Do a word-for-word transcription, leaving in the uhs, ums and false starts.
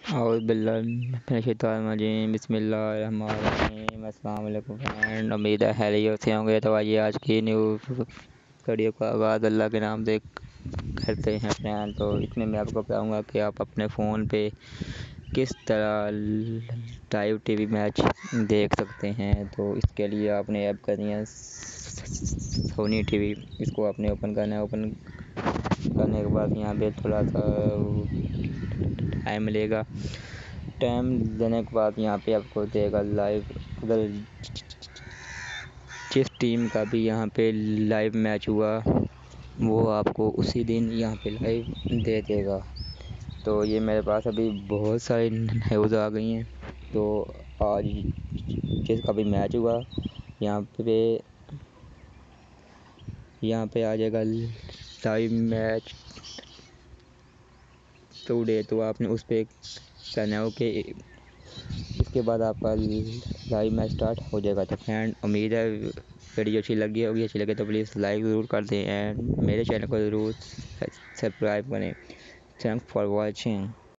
और बिल्लाहिमिनश्शैतानिर्रजीम बिस्मिल्लाहिर्रहमानिर्रहीम। अस्सलाम वालेकुम फ्रेंड, उम्मीद है खैरियत से होंगे। तो आइए आज की न्यू वीडियो का आगाज़ अल्लाह के नाम से करते हैं फ्रेंड। तो इसमें मैं आपको बताऊंगा कि आप अपने फ़ोन पे किस तरह लाइव टीवी मैच देख सकते हैं। तो इसके लिए आपने ऐप करनी है सोनी टीवी। इसको आपने ओपन करना है। ओपन करने के बाद यहाँ पे थोड़ा सा टाइम मिलेगा। टाइम देने के बाद यहाँ पे आपको देगा लाइव। अगर जिस टीम का भी यहाँ पे लाइव मैच हुआ वो आपको उसी दिन यहाँ पे लाइव दे देगा। तो ये मेरे पास अभी बहुत सारी न्यूज़ आ गई हैं। तो आज जिसका भी मैच हुआ यहाँ पे यहाँ पे आ जाएगा लाइव मैच टुडे। तो आपने उस पर करना है ओके। इसके बाद आपका लाइव मैच स्टार्ट हो जाएगा। तो फ्रेंड, उम्मीद है वीडियो अच्छी लगी होगी। अच्छी लगे तो प्लीज़ लाइक ज़रूर कर दें एंड मेरे चैनल को ज़रूर सब्सक्राइब करें। Thanks for watching.